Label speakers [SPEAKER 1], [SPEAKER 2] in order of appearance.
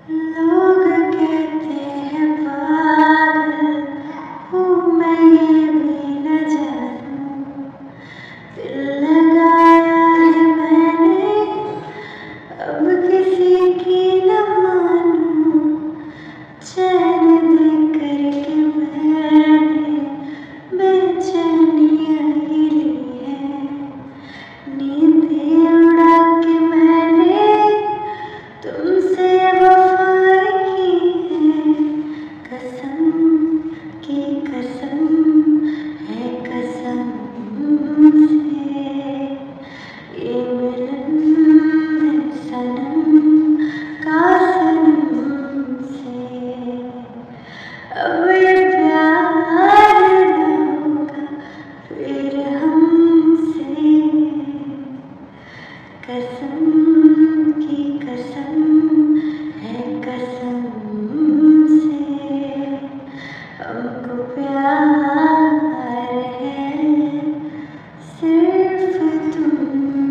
[SPEAKER 1] लोग कहते हैं पागल हूँ मैं, ये भी न जानूं। दिल लगाया है मैंने, अब किसी की न मानूं। चैन दे करके मैंने बेचैनियाँ ही ली है। नींदें उड़ा के मैंने तुमसे वफा की है। कसम की कसम है कसम से, ये मिलन है सनम का सनम से। अब ये प्यार न होगा फिर हमसे। कसम की कसम है कसम से, हमको प्यार है सिर्फ तुमसे।